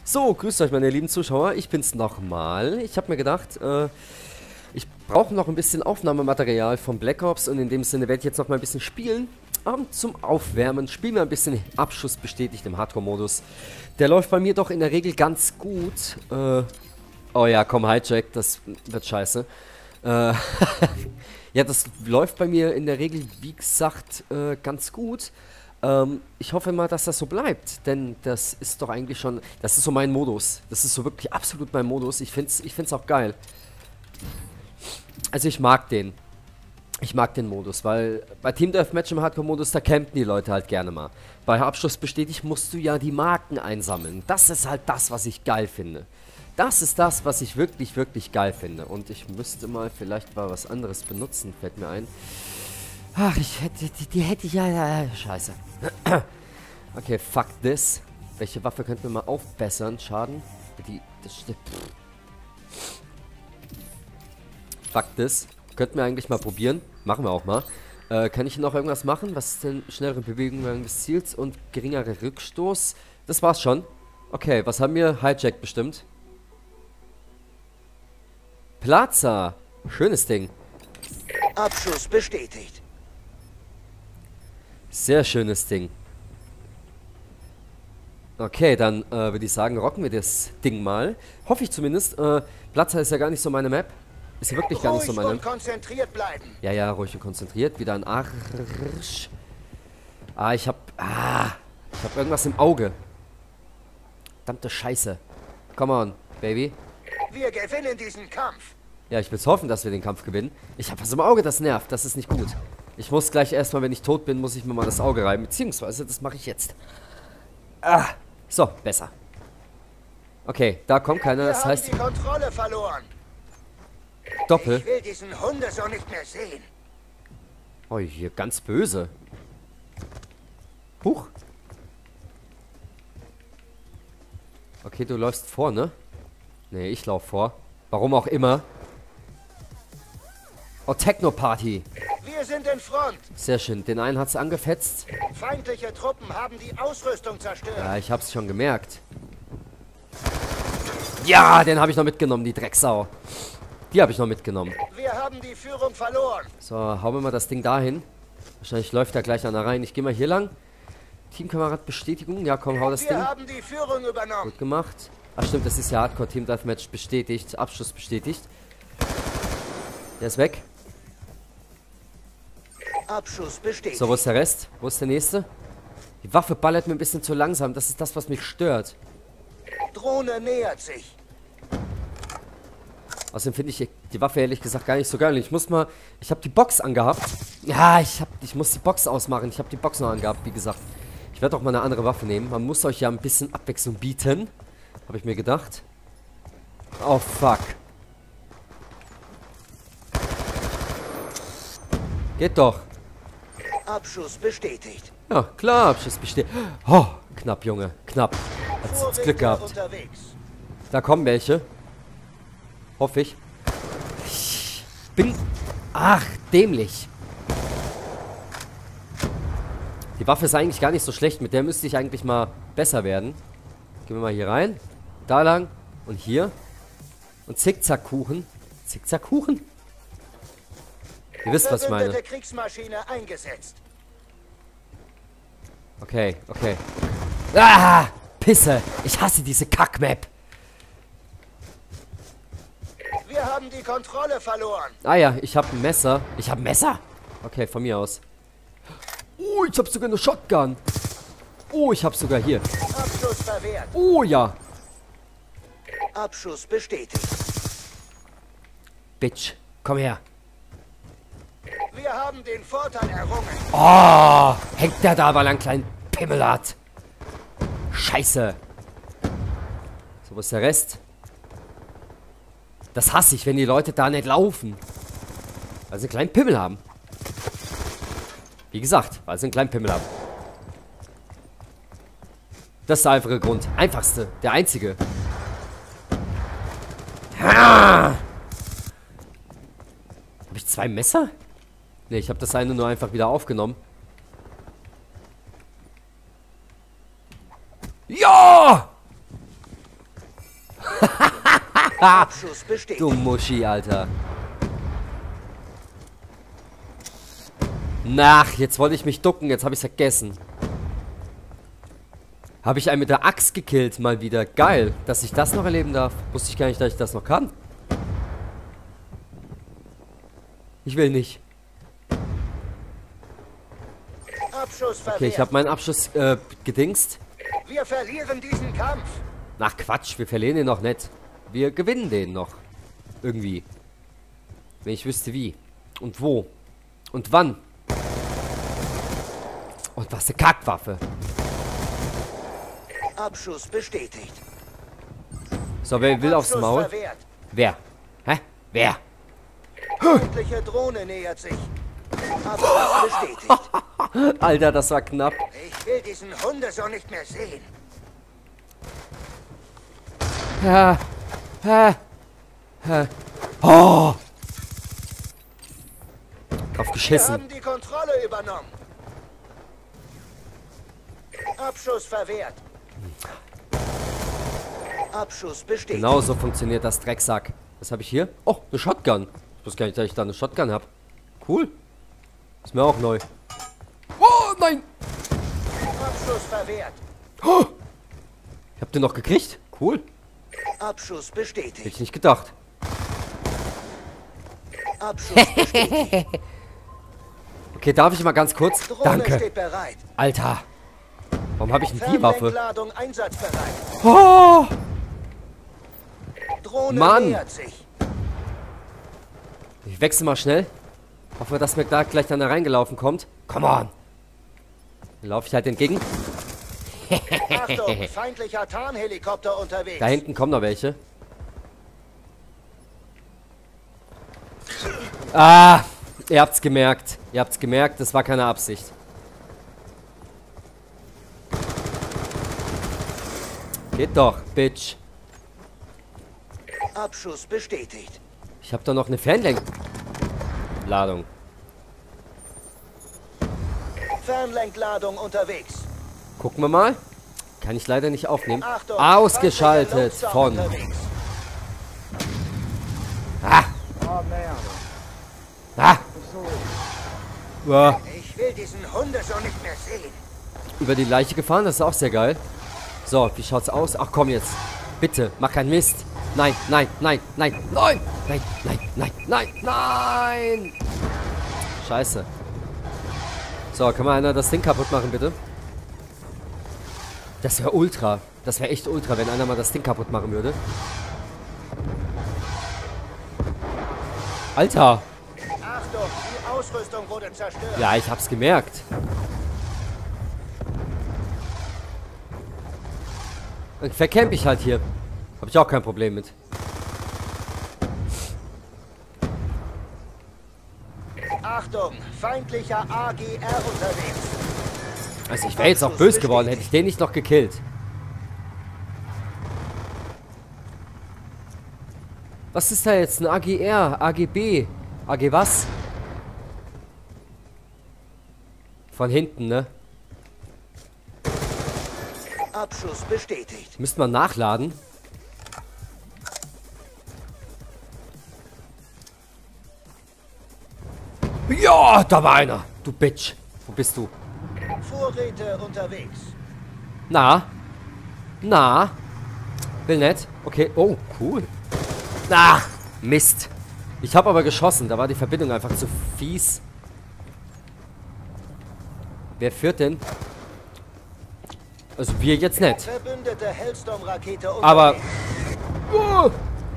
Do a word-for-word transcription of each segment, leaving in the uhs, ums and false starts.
So, grüßt euch meine lieben Zuschauer, ich bin's nochmal. Ich habe mir gedacht, äh, ich brauche noch ein bisschen Aufnahmematerial von Black Ops und in dem Sinne werde ich jetzt noch mal ein bisschen spielen. Ähm, zum Aufwärmen, spielen wir ein bisschen Abschuss bestätigt im Hardcore-Modus. Der läuft bei mir doch in der Regel ganz gut. Äh, oh ja, komm, Hijack, das wird scheiße. Äh, ja, das läuft bei mir in der Regel, wie gesagt, äh, ganz gut. Ähm, ich hoffe mal, dass das so bleibt, denn das ist doch eigentlich schon, das ist so mein Modus. Das ist so wirklich absolut mein Modus. Ich find's, ich find's auch geil. Also ich mag den. Ich mag den Modus, weil bei Team Deathmatch im Hardcore-Modus, da campen die Leute halt gerne mal. Bei Abschluss bestätigt musst du ja die Marken einsammeln. Das ist halt das, was ich geil finde. Das ist das, was ich wirklich, wirklich geil finde. Und ich müsste mal vielleicht mal was anderes benutzen, fällt mir ein. Ach, ich hätte, die, die hätte ich ja, ja, scheiße. Okay, fuck this. Welche Waffe könnten wir mal aufbessern? Schaden? Die, das stimmt. Fuck this. Könnten wir eigentlich mal probieren. Machen wir auch mal. Äh, kann ich noch irgendwas machen? Was ist denn schnellere Bewegung während des Ziels und geringere Rückstoß? Das war's schon. Okay, was haben wir? Hijack bestimmt. Plaza. Schönes Ding. Abschuss bestätigt. Sehr schönes Ding. Okay, dann äh, würde ich sagen, rocken wir das Ding mal. Hoffe ich zumindest. Äh, Plaza ist ja gar nicht so meine Map. Ist ja wirklich gar nicht so meine Ruhig und konzentriert bleiben. Ja, ja, ruhig und konzentriert. Wieder ein Arsch. Ah, ich hab... Ah, ich hab irgendwas im Auge. Verdammte Scheiße. Come on, Baby. Wir gewinnen diesen Kampf. Ja, ich will's hoffen, dass wir den Kampf gewinnen. Ich hab was im Auge, das nervt. Das ist nicht gut. Ich muss gleich erstmal, wenn ich tot bin, muss ich mir mal das Auge reiben. Beziehungsweise, das mache ich jetzt. Ah, so, besser. Okay, da kommt keiner. Das heißt... Wir haben die Kontrolle verloren. Doppel. Ich will diesen Hunde so nicht mehr sehen. Oh, hier ganz böse. Huch. Okay, du läufst vor, ne? Nee, ich lauf vor. Warum auch immer. Oh, Techno-Party. Wir sind in Front. Sehr schön. Den einen hat's angefetzt. Feindliche Truppen haben die Ausrüstung zerstört. Ja, ich hab's schon gemerkt. Ja, den habe ich noch mitgenommen, die Drecksau. Die habe ich noch mitgenommen. Wir haben die Führung verloren. So, hauen wir mal das Ding dahin. Wahrscheinlich läuft er gleich einer rein. Ich gehe mal hier lang. Teamkamerad Bestätigung. Ja, komm, hau das Wir Ding. haben die Führung übernommen. Gut gemacht. Ach stimmt, das ist ja Hardcore Team Deathmatch bestätigt. Abschluss bestätigt. Der ist weg. Abschuss bestätigt. So, wo ist der Rest? Wo ist der nächste? Die Waffe ballert mir ein bisschen zu langsam. Das ist das, was mich stört. Drohne nähert sich. Außerdem finde ich die Waffe ehrlich gesagt gar nicht so geil. Ich muss mal... Ich habe die Box angehabt. Ja, ich, hab, ich muss die Box ausmachen. Ich habe die Box noch angehabt, wie gesagt. Ich werde auch mal eine andere Waffe nehmen. Man muss euch ja ein bisschen Abwechslung bieten. Habe ich mir gedacht. Oh, fuck. Geht doch. Abschuss bestätigt. Ja, klar, Abschuss besteht. Oh, knapp, Junge. Knapp. Hat's, hat's Glück gehabt. Unterwegs. Da kommen welche. Hoffe ich. Ich bin... Ach, dämlich. Die Waffe ist eigentlich gar nicht so schlecht. Mit der müsste ich eigentlich mal besser werden. Gehen wir mal hier rein. Da lang. Und hier. Und Zickzackkuchen. Zickzackkuchen? Ihr wisst, was ich meine. Verbündete Kriegsmaschine eingesetzt. Okay, okay. Ah! Pisse! Ich hasse diese Kack-Map. Wir haben die Kontrolle verloren. Ah ja, ich habe ein Messer. Ich habe ein Messer? Okay, von mir aus. Oh, ich habe sogar eine Shotgun. Oh, ich habe sogar hier. Abschuss verwehrt. Oh ja. Abschuss bestätigt. Bitch, komm her. Wir haben den Vorteil errungen. Oh, hängt der da, weil er einen kleinen Pimmel hat. Scheiße. So, wo ist der Rest? Das hasse ich, wenn die Leute da nicht laufen. Weil sie einen kleinen Pimmel haben. Wie gesagt, weil sie einen kleinen Pimmel haben. Das ist der einfache Grund. Einfachste. Der einzige. Ha! Habe ich zwei Messer? Ne, ich habe das eine nur einfach wieder aufgenommen. Ja! Abschuss bestätigt. Du Muschi, Alter. Nach, jetzt wollte ich mich ducken, jetzt habe ich es vergessen. Habe ich einen mit der Axt gekillt, mal wieder. Geil, dass ich das noch erleben darf. Wusste ich gar nicht, dass ich das noch kann. Ich will nicht. Abschuss verwehrt. Okay, ich habe meinen Abschluss äh, gedingst. Wir verlieren diesen Kampf. Ach Quatsch, wir verlieren den noch nicht. Wir gewinnen den noch. Irgendwie. Wenn ich wüsste wie. Und wo. Und wann. Und was eine Kackwaffe. Abschuss bestätigt. So, wer will aufs Abschuss Maul? verwehrt. Wer? Hä? Wer? Feindliche Drohne nähert sich. Abschuss bestätigt. Alter, das war knapp. Ich will diesen Hundesohn nicht mehr sehen. Ja. Hä? Hä? Oh! Drauf Wir geschissen. haben die Kontrolle übernommen. Abschuss verwehrt. Abschuss bestätigt. Genau so funktioniert das Drecksack. Was habe ich hier? Oh, eine Shotgun. Ich wusste gar nicht, dass ich da eine Shotgun habe. Cool. Ist mir auch neu. Oh, nein! Abschuss verwehrt. Oh! Ich hab den noch gekriegt. Cool. Abschuss Hätte bestätigt. ich nicht gedacht. Abschuss bestätigt. Okay, darf ich mal ganz kurz? Drohne Danke. steht bereit. Alter. Warum habe ich denn die Waffe? Fernlenkladung einsatzbereit. Oh! Drohne Mann. nähert sich. Ich wechsle mal schnell. Hoffe, dass mir da gleich dann da reingelaufen kommt. Come on. Dann laufe ich halt entgegen. Achtung, feindlicher Tarnhelikopter unterwegs. Da hinten kommen noch welche. Ah, ihr habt's gemerkt. Ihr habt's gemerkt, das war keine Absicht. Geht doch, Bitch. Abschuss bestätigt. Ich habe da noch eine Fernlenkladung. Fernlenkladung unterwegs. Gucken wir mal. Kann ich leider nicht aufnehmen. Achtung, Ausgeschaltet feindlicher von... Lotser unterwegs. Ah! Ah! Uah. Ich will diesen Hundesohn nicht mehr sehen. Über die Leiche gefahren, das ist auch sehr geil. So, wie schaut's aus? Ach komm jetzt. Bitte, mach keinen Mist. Nein, nein, nein, nein, nein, nein, nein, nein, nein, nein. Scheiße. So, kann mal einer das Ding kaputt machen, bitte? Das wäre ultra. Das wäre echt ultra, wenn einer mal das Ding kaputt machen würde. Alter. Achtung, die Ausrüstung wurde zerstört. Ja, ich hab's gemerkt. Dann vercamp ich halt hier. Hab ich auch kein Problem mit. Achtung, feindlicher A G R unterwegs. Also ich wäre jetzt auch böse geworden, hätte ich den nicht noch gekillt. Was ist da jetzt? Ein A G R? A G B? A G was? Von hinten, ne? Abschuss bestätigt. Müsste man nachladen. Ja, da war einer. Du Bitch. Wo bist du? Vorräte unterwegs. Na? Na? Will nett? Okay. Oh, cool. Ah, Mist. Ich habe aber geschossen. Da war die Verbindung einfach zu fies. Wer führt denn? Also wir jetzt nicht. Verbündete Hellstorm-Rakete unterwegs. Aber... Oh.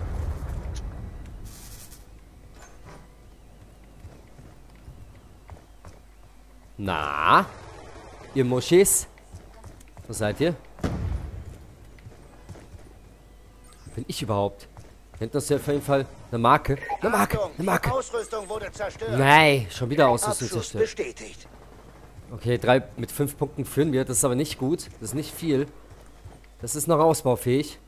Na? Ihr Moschis? Wo seid ihr? Bin ich überhaupt? Nennt das ja auf jeden Fall eine Marke. Eine Marke, Achtung, eine Marke. die Ausrüstung wurde zerstört. Nein, schon wieder Ausrüstung Abschuss zerstört. bestätigt. Okay, drei mit fünf Punkten führen wir. Das ist aber nicht gut. Das ist nicht viel. Das ist noch ausbaufähig.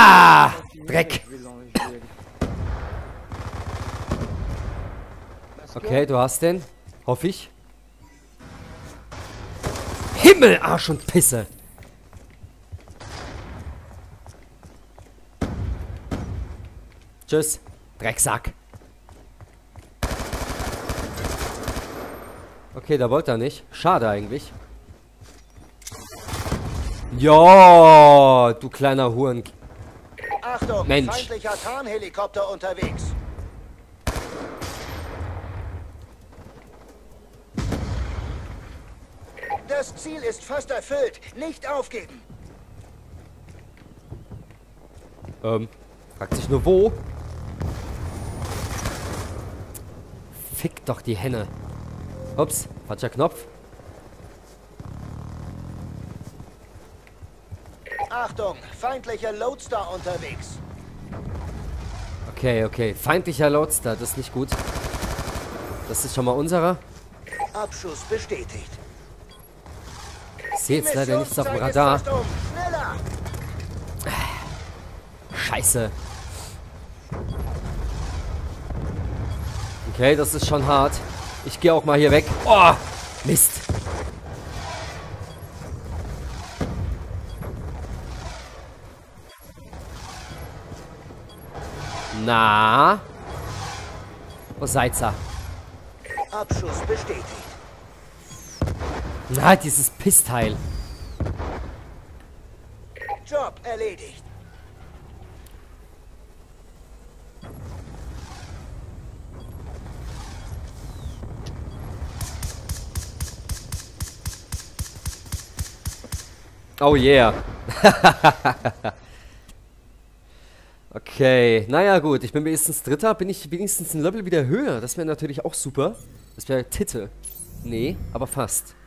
Ah! Dreck! Okay, du hast den. Hoffe ich. Himmel, Arsch und Pisse. Tschüss, Drecksack. Okay, da wollte er nicht. Schade eigentlich. Ja, du kleiner Huren. Achtung, Mensch. feindlicher Tarnhelikopter unterwegs. Das Ziel ist fast erfüllt. Nicht aufgeben. Ähm, fragt sich nur wo. Fick doch die Henne. Ups, falscher Knopf. Achtung, feindlicher Lodestar unterwegs. Okay, okay. Feindlicher Lodestar, das ist nicht gut. Das ist schon mal unserer. Abschuss bestätigt. Ich sehe jetzt leider nichts auf dem Missionszeit ist Radar. fast um. Schneller! Scheiße. Okay, das ist schon hart. Ich gehe auch mal hier weg. Oh, Mist. Na? Wo seid ihr? Abschuss bestätigt. Na, dieses Pissteil. Job erledigt. Oh yeah. Okay, naja gut, ich bin wenigstens Dritter, bin ich wenigstens ein Level wieder höher. Das wäre natürlich auch super. Das wäre Titte. Nee, aber fast.